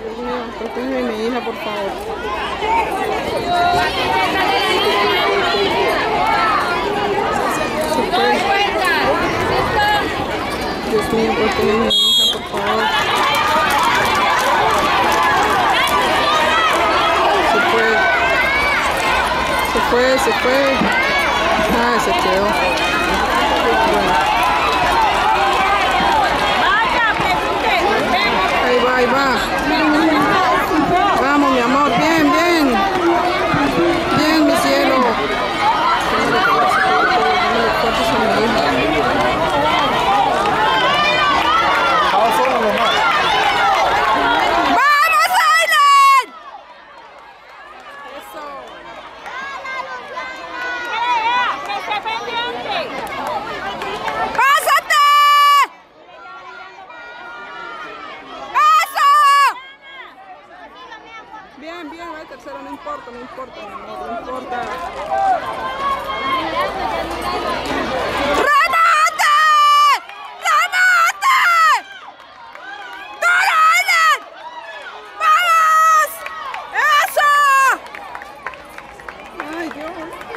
Dios mío, protege a mi hija, por favor. Dios mío, protege a mi hija, por favor. Se fue. Ah, se quedó. Bueno. Ahí va. Vamos, mi amor, bien. Bien, mi cielo. ¡Vamos, Aileen! Eso. ¡Pásate! ¡Eso! Bien, va el tercero, no importa, mi amor, no importa. ¡Remate! ¡Gol, Aileen! ¡Vamos! ¡Eso! ¡Ay, Dios!